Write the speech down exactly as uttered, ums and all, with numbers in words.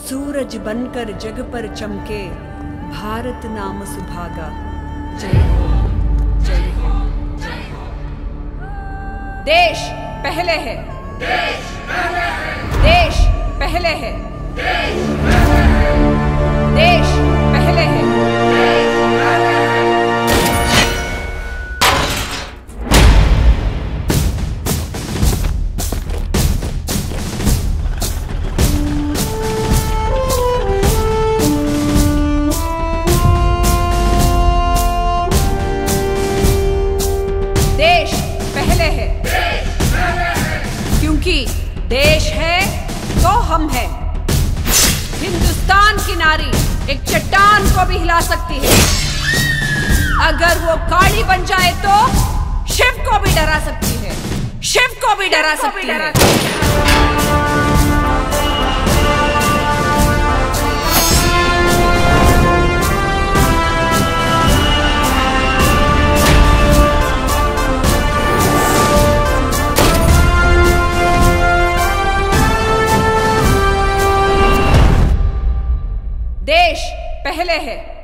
सूरज बनकर जग पर चमके, भारत नाम सुभागा। जय हो, जय हो, जय हो। देश पहले है, देश पहले है, देश पहले है, देश पहले है, देश पहले है, देश पहले है। देश पहले है, देश पहले है, क्योंकि देश है तो हम हैं। हिंदुस्तान की नारी एक चट्टान को भी हिला सकती है। अगर वो काली बन जाए तो शिव को भी डरा सकती है, शिव को भी डरा सकती है। देश पहले है।